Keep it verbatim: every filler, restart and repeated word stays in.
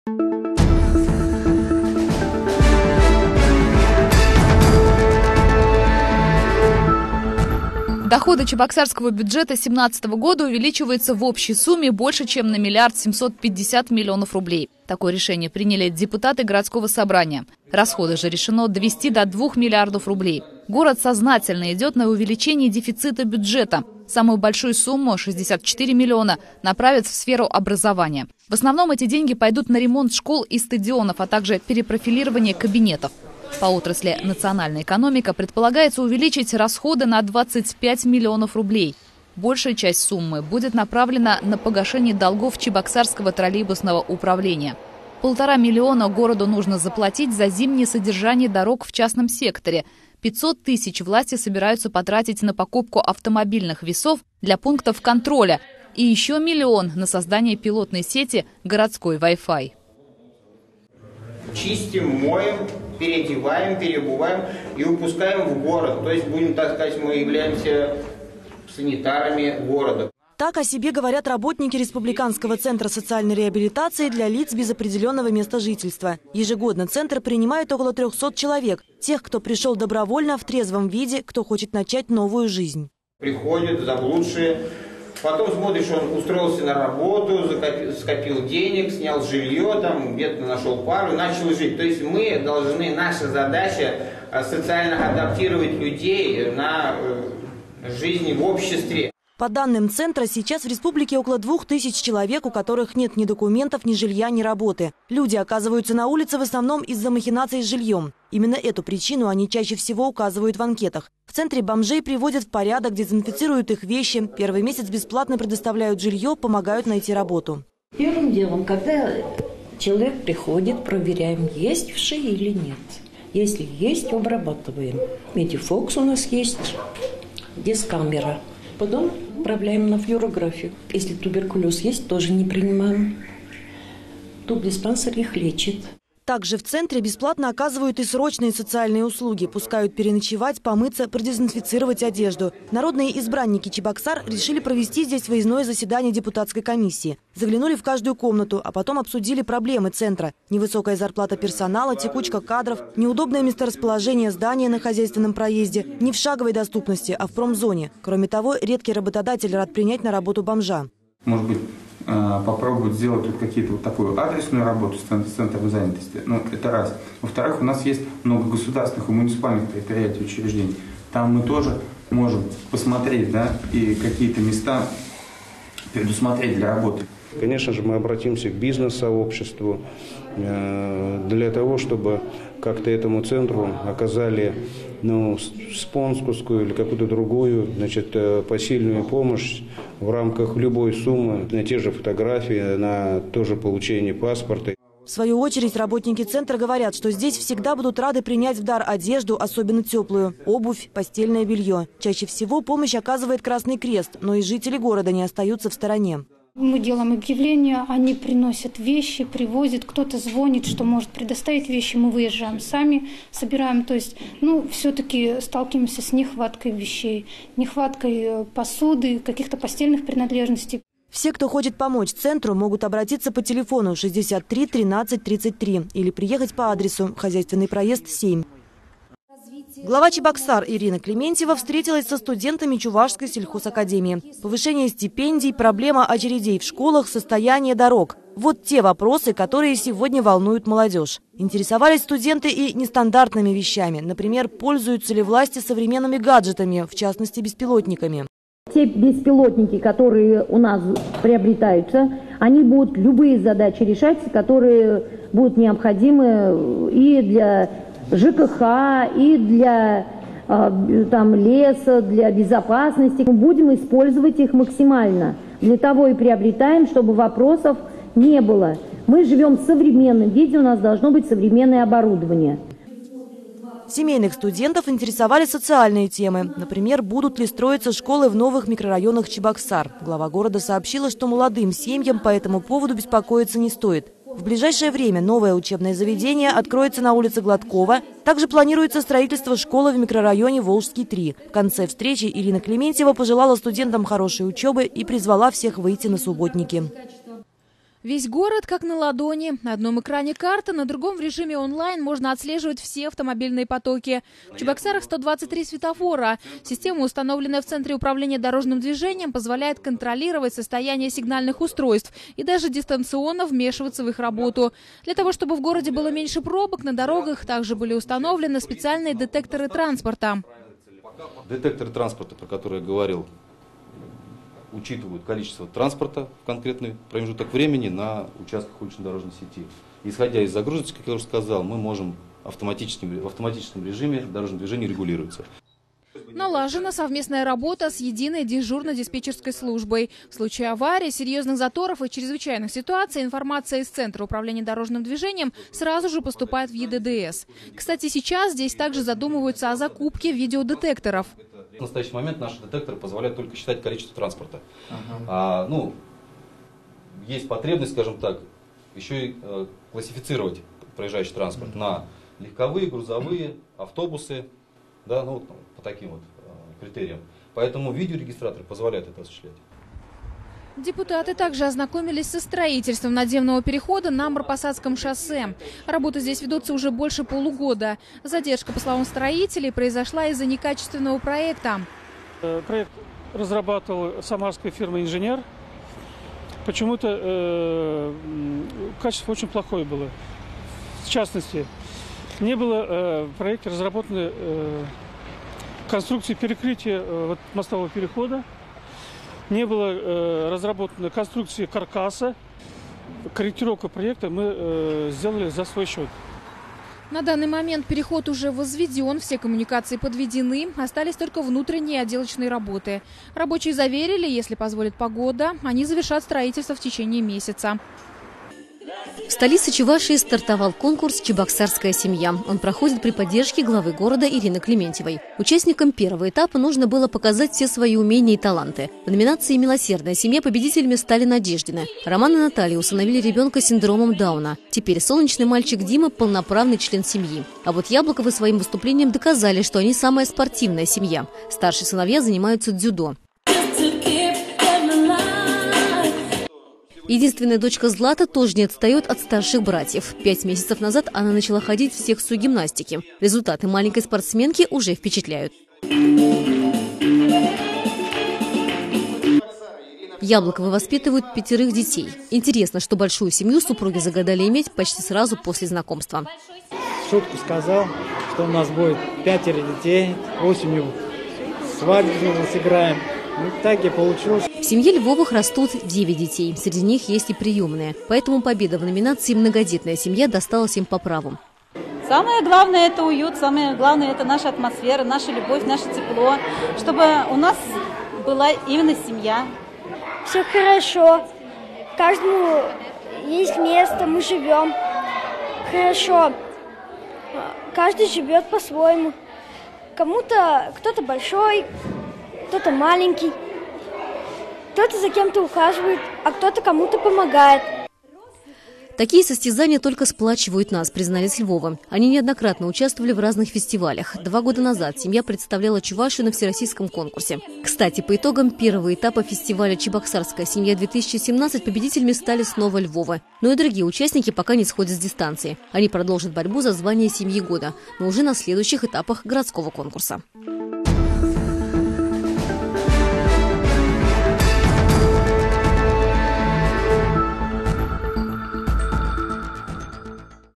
Доходы чебоксарского бюджета две тысячи семнадцатого года увеличиваются в общей сумме больше, чем на миллиард семьсот пятьдесят миллионов рублей. Такое решение приняли депутаты городского собрания. Расходы же решено довести до двух миллиардов рублей. Город сознательно идет на увеличение дефицита бюджета. Самую большую сумму, шестьдесят четыре миллиона, направят в сферу образования. В основном эти деньги пойдут на ремонт школ и стадионов, а также перепрофилирование кабинетов. По отрасли «Национальная экономика» предполагается увеличить расходы на двадцать пять миллионов рублей. Большая часть суммы будет направлена на погашение долгов Чебоксарского троллейбусного управления. Полтора миллиона городу нужно заплатить за зимнее содержание дорог в частном секторе. пятьсот тысяч власти собираются потратить на покупку автомобильных весов для пунктов контроля. И еще миллион на создание пилотной сети городской Wi-Fi. Чистим, моем, переодеваем, переобуваем и выпускаем в город. То есть, будем, так сказать, мы являемся санитарами города. Так о себе говорят работники Республиканского центра социальной реабилитации для лиц без определенного места жительства. Ежегодно центр принимает около трёхсот человек. Тех, кто пришел добровольно, в трезвом виде, кто хочет начать новую жизнь. Приходят заблудшие. Потом смотришь, он устроился на работу, закопил, скопил денег, снял жилье, там где-то нашел пару, начал жить. То есть мы должны, наша задача социально адаптировать людей на жизнь в обществе. По данным центра, сейчас в республике около двух тысяч человек, у которых нет ни документов, ни жилья, ни работы. Люди оказываются на улице в основном из-за махинаций с жильем. Именно эту причину они чаще всего указывают в анкетах. В центре бомжей приводят в порядок, дезинфицируют их вещи. Первый месяц бесплатно предоставляют жилье, помогают найти работу. Первым делом, когда человек приходит, проверяем, есть вши или нет. Если есть, обрабатываем. Медифокс у нас есть, дискамера. Потом отправляем на флюорографию. Если туберкулез есть, тоже не принимаем. Тубдиспансер их лечит. Также в центре бесплатно оказывают и срочные социальные услуги. Пускают переночевать, помыться, продезинфицировать одежду. Народные избранники Чебоксар решили провести здесь выездное заседание депутатской комиссии. Заглянули в каждую комнату, а потом обсудили проблемы центра. Невысокая зарплата персонала, текучка кадров, неудобное месторасположение здания на хозяйственном проезде. Не в шаговой доступности, а в промзоне. Кроме того, редкий работодатель рад принять на работу бомжа. Может быть, попробовать сделать вот какие-то вот такую адресную работу с центром занятости. Ну, это раз. Во-вторых, у нас есть много государственных и муниципальных предприятий, учреждений. Там мы тоже можем посмотреть, да, и какие-то места предусмотреть для работы. Конечно же, мы обратимся к бизнес-сообществу для того, чтобы как-то этому центру оказали, ну, спонсорскую или какую-то другую, значит, посильную помощь в рамках любой суммы на те же фотографии, на то же получение паспорта. В свою очередь работники центра говорят, что здесь всегда будут рады принять в дар одежду, особенно теплую, обувь, постельное белье. Чаще всего помощь оказывает Красный Крест, но и жители города не остаются в стороне. Мы делаем объявления, они приносят вещи, привозят, кто-то звонит, что может предоставить вещи, мы выезжаем сами, собираем. То есть, ну, все-таки сталкиваемся с нехваткой вещей, нехваткой посуды, каких-то постельных принадлежностей. Все, кто хочет помочь центру, могут обратиться по телефону шестьдесят три тринадцать тридцать три или приехать по адресу Хозяйственный проезд семь. Глава Чебоксар Ирина Клементьева встретилась со студентами Чувашской сельхозакадемии. Повышение стипендий, проблема очередей в школах, состояние дорог. Вот те вопросы, которые сегодня волнуют молодежь. Интересовались студенты и нестандартными вещами. Например, пользуются ли власти современными гаджетами, в частности беспилотниками. Те беспилотники, которые у нас приобретаются, они будут любые задачи решать, которые будут необходимы и для ЖКХ, и для там, леса, для безопасности. Мы будем использовать их максимально. Для того и приобретаем, чтобы вопросов не было. Мы живем в современном виде, у нас должно быть современное оборудование. Семейных студентов интересовали социальные темы. Например, будут ли строиться школы в новых микрорайонах Чебоксар. Глава города сообщила, что молодым семьям по этому поводу беспокоиться не стоит. В ближайшее время новое учебное заведение откроется на улице Гладкова. Также планируется строительство школы в микрорайоне Волжский три. В конце встречи Ирина Клементьева пожелала студентам хорошей учебы и призвала всех выйти на субботники. Весь город как на ладони. На одном экране карта, на другом в режиме онлайн можно отслеживать все автомобильные потоки. В Чебоксарах сто двадцать три светофора. Система, установленная в Центре управления дорожным движением, позволяет контролировать состояние сигнальных устройств и даже дистанционно вмешиваться в их работу. Для того, чтобы в городе было меньше пробок, на дорогах также были установлены специальные детекторы транспорта. Детекторы транспорта, про которые я говорил, учитывают количество транспорта в конкретный промежуток времени на участках улично-дорожной сети. Исходя из загрузки, как я уже сказал, мы можем автоматическим, в автоматическом режиме дорожное движение регулируется. Налажена совместная работа с единой дежурно-диспетчерской службой. В случае аварии, серьезных заторов и чрезвычайных ситуаций информация из Центра управления дорожным движением сразу же поступает в Е Д Д С. Кстати, сейчас здесь также задумываются о закупке видеодетекторов. В настоящий момент наши детекторы позволяют только считать количество транспорта. Uh-huh. а, ну, есть потребность, скажем так, еще и э, классифицировать проезжающий транспорт uh-huh. на легковые, грузовые, автобусы, да, ну, по таким вот э, критериям. Поэтому видеорегистраторы позволяют это осуществлять. Депутаты также ознакомились со строительством надземного перехода на Марпасадском шоссе. Работы здесь ведутся уже больше полугода. Задержка, по словам строителей, произошла из-за некачественного проекта. Проект разрабатывала самарская фирма «Инженер». Почему-то э, качество очень плохое было. В частности, не было э, в проекте разработаны э, конструкции перекрытия э, вот, мостового перехода. Не было э, разработаны конструкции каркаса. Корректировку проекта мы э, сделали за свой счет. На данный момент переход уже возведен, все коммуникации подведены, остались только внутренние отделочные работы. Рабочие заверили, если позволит погода, они завершат строительство в течение месяца. В столице Чувашии стартовал конкурс «Чебоксарская семья». Он проходит при поддержке главы города Ирины Клементьевой. Участникам первого этапа нужно было показать все свои умения и таланты. В номинации «Милосердная семья» победителями стали Надеждины. Роман и Наталья усыновили ребенка с синдромом Дауна. Теперь солнечный мальчик Дима – полноправный член семьи. А вот Яблоковы своим выступлением доказали, что они самая спортивная семья. Старшие сыновья занимаются дзюдо. Единственная дочка Злата тоже не отстает от старших братьев. Пять месяцев назад она начала ходить в секцию гимнастики. Результаты маленькой спортсменки уже впечатляют. Яблоковы воспитывают пятерых детей. Интересно, что большую семью супруги загадали иметь почти сразу после знакомства. Шутку сказал, что у нас будет пятеро детей. Осенью свадьбу сыграем. Ну, так и получилось. В семье Львовых растут девять детей. Среди них есть и приемные. Поэтому победа в номинации «Многодетная семья» досталась им по праву. Самое главное – это уют, самое главное – это наша атмосфера, наша любовь, наше тепло. Чтобы у нас была именно семья. Все хорошо. Каждому есть место, мы живем хорошо. Каждый живет по-своему. Кому-то кто-то большой, кто-то маленький, кто-то за кем-то ухаживает, а кто-то кому-то помогает. Такие состязания только сплачивают нас, признались Львовы. Они неоднократно участвовали в разных фестивалях. Два года назад семья представляла Чувашию на всероссийском конкурсе. Кстати, по итогам первого этапа фестиваля «Чебоксарская семья-две тысячи семнадцать» победителями стали снова Львовы. Но и другие участники пока не сходят с дистанции. Они продолжат борьбу за звание семьи года, но уже на следующих этапах городского конкурса.